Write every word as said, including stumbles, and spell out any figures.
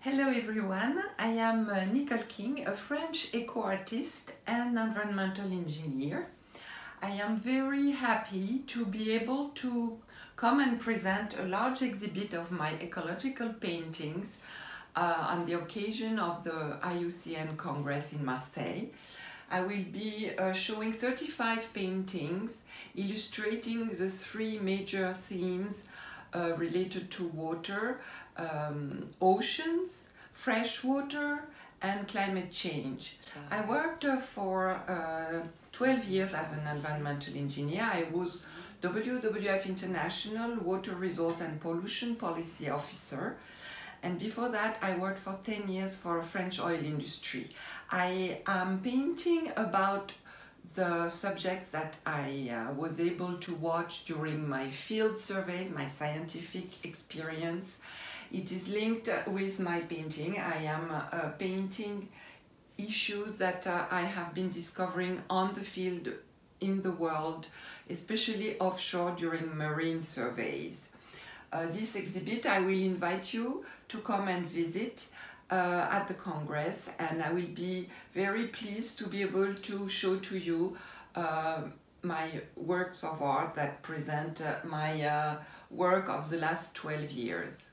Hello everyone, I am uh, Nicole King, a French eco-artist and environmental engineer. I am very happy to be able to come and present a large exhibit of my ecological paintings uh, on the occasion of the I U C N Congress in Marseille. I will be uh, showing thirty-five paintings illustrating the three major themes uh, related to water, um, oceans, fresh water and climate change. I worked uh, for uh, twelve years as an environmental engineer. I was W W F International Water Resource and Pollution Policy Officer. And before that, I worked for ten years for a French oil industry. I am painting about the subjects that I uh, was able to watch during my field surveys, my scientific experience. It is linked with my painting. I am uh, painting issues that uh, I have been discovering on the field in the world, especially offshore during marine surveys. Uh, this exhibit, I will invite you to come and visit uh, at the Congress, and I will be very pleased to be able to show to you uh, my works of art that present uh, my uh, work of the last twelve years.